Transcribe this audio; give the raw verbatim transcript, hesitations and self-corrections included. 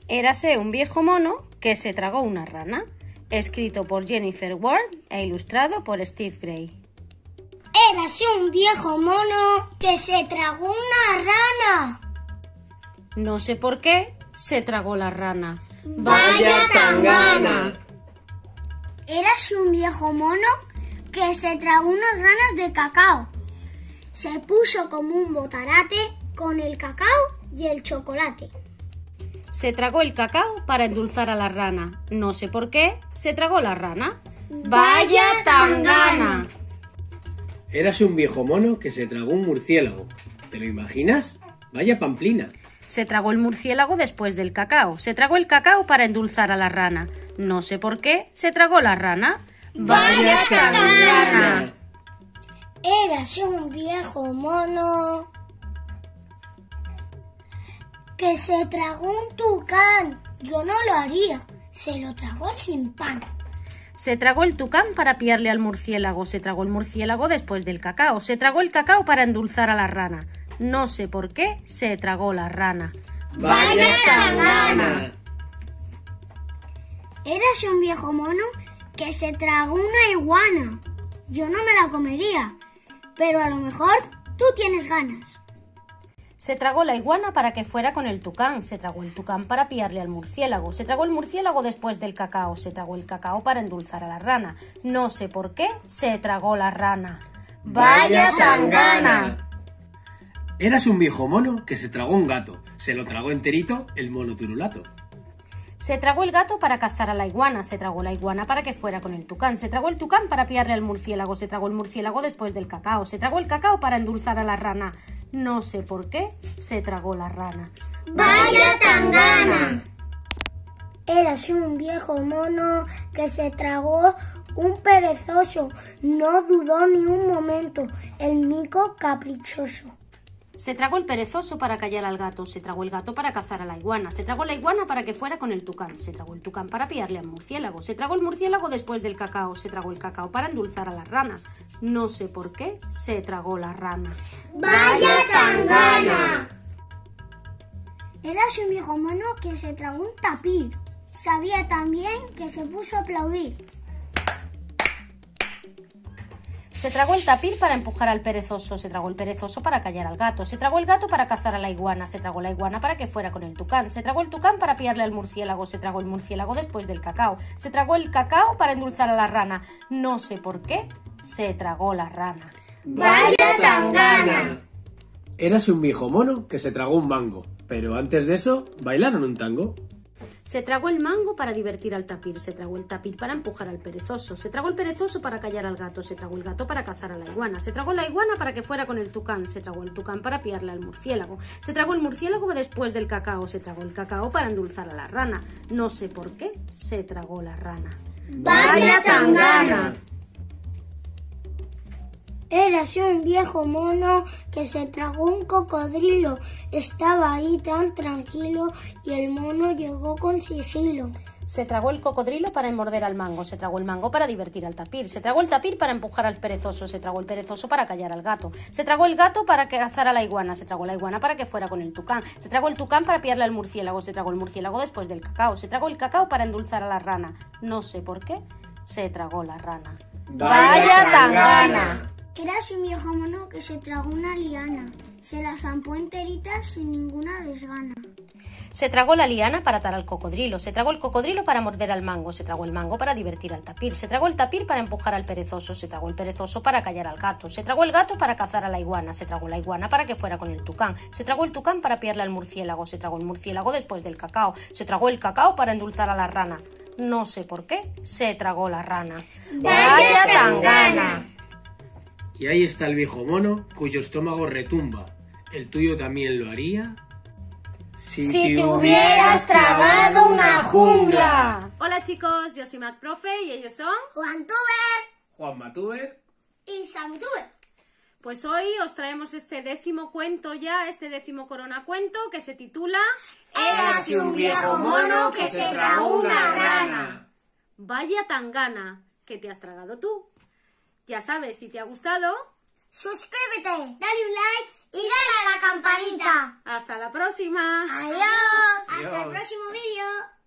Érase un viejo mono que se tragó una rana, escrito por Jennifer Ward e ilustrado por Steve Gray. Érase un viejo mono que se tragó una rana. No sé por qué se tragó la rana. ¡Vaya tangana! Érase un viejo mono que se tragó unas granas de cacao. Se puso como un botarate con el cacao y el chocolate. Se tragó el cacao para endulzar a la rana. No sé por qué se tragó la rana. ¡Vaya tangana! Érase un viejo mono que se tragó un murciélago. ¿Te lo imaginas? ¡Vaya pamplina! Se tragó el murciélago después del cacao. Se tragó el cacao para endulzar a la rana. No sé por qué se tragó la rana. ¡Vaya tangana! Érase un viejo mono que se tragó un tucán. Yo no lo haría. Se lo tragó sin pan. Se tragó el tucán para piarle al murciélago. Se tragó el murciélago después del cacao. Se tragó el cacao para endulzar a la rana. No sé por qué se tragó la rana. ¡Vaya tangana! Érase un viejo mono que se tragó una iguana. Yo no me la comería, pero a lo mejor tú tienes ganas. Se tragó la iguana para que fuera con el tucán. Se tragó el tucán para piarle al murciélago. Se tragó el murciélago después del cacao. Se tragó el cacao para endulzar a la rana. No sé por qué se tragó la rana. ¡Vaya tangana! Érase un viejo mono que se tragó un gato. Se lo tragó enterito el mono turulato. Se tragó el gato para cazar a la iguana. Se tragó la iguana para que fuera con el tucán. Se tragó el tucán para piarle al murciélago. Se tragó el murciélago después del cacao. Se tragó el cacao para endulzar a la rana. No sé por qué se tragó la rana. ¡Vaya tangana! Érase un viejo mono que se tragó un perezoso. No dudó ni un momento. El mico caprichoso. Se tragó el perezoso para callar al gato. Se tragó el gato para cazar a la iguana. Se tragó la iguana para que fuera con el tucán. Se tragó el tucán para piarle al murciélago. Se tragó el murciélago después del cacao. Se tragó el cacao para endulzar a la rana. No sé por qué se tragó la rana. ¡Vaya tangana! Érase un viejo mono que se tragó un tapir. Sabía también que se puso a aplaudir. Se tragó el tapir para empujar al perezoso. Se tragó el perezoso para callar al gato. Se tragó el gato para cazar a la iguana. Se tragó la iguana para que fuera con el tucán. Se tragó el tucán para piarle al murciélago. Se tragó el murciélago después del cacao. Se tragó el cacao para endulzar a la rana. No sé por qué se tragó la rana. ¡Vaya tangana! Érase un viejo mono que se tragó un mango. Pero antes de eso, bailaron un tango. Se tragó el mango para divertir al tapir. Se tragó el tapir para empujar al perezoso. Se tragó el perezoso para callar al gato. Se tragó el gato para cazar a la iguana. Se tragó la iguana para que fuera con el tucán. Se tragó el tucán para piarle al murciélago. Se tragó el murciélago después del cacao. Se tragó el cacao para endulzar a la rana. No sé por qué se tragó la rana. ¡Vaya tangana! Érase un viejo mono que se tragó un cocodrilo. Estaba ahí tan tranquilo y el mono llegó con sigilo. Se tragó el cocodrilo para morder al mango. Se tragó el mango para divertir al tapir. Se tragó el tapir para empujar al perezoso. Se tragó el perezoso para callar al gato. Se tragó el gato para cazar a la iguana. Se tragó la iguana para que fuera con el tucán. Se tragó el tucán para piarle al murciélago. Se tragó el murciélago después del cacao. Se tragó el cacao para endulzar a la rana. No sé por qué se tragó la rana. ¡Vaya tangana! Érase un viejo mono que se tragó una liana. Se la zampó enterita sin ninguna desgana. Se tragó la liana para atar al cocodrilo. Se tragó el cocodrilo para morder al mango. Se tragó el mango para divertir al tapir. Se tragó el tapir para empujar al perezoso. Se tragó el perezoso para callar al gato. Se tragó el gato para cazar a la iguana. Se tragó la iguana para que fuera con el tucán. Se tragó el tucán para piarle al murciélago. Se tragó el murciélago después del cacao. Se tragó el cacao para endulzar a la rana. No sé por qué se tragó la rana. ¡Vaya tangana! Y ahí está el viejo mono cuyo estómago retumba. ¿El tuyo también lo haría? Si, si te hubieras tragado una jungla. Hola chicos, yo soy MacProfe y ellos son Juan Tuber, Juan Matuber y Sam Tuber. Pues hoy os traemos este décimo cuento ya, este décimo corona cuento que se titula Érase un viejo mono que se tragó una rana. Vaya tangana que te has tragado tú. Ya sabes, si te ha gustado, suscríbete, dale un like y dale a la campanita. Hasta la próxima. Adiós. Hasta el Adiós. próximo vídeo.